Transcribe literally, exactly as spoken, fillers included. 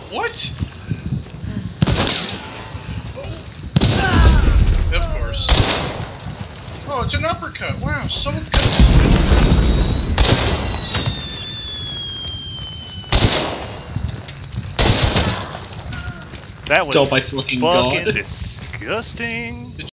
What? Of course. Oh, it's an uppercut. Wow, so good. That was Oh my fucking fucking god. disgusting.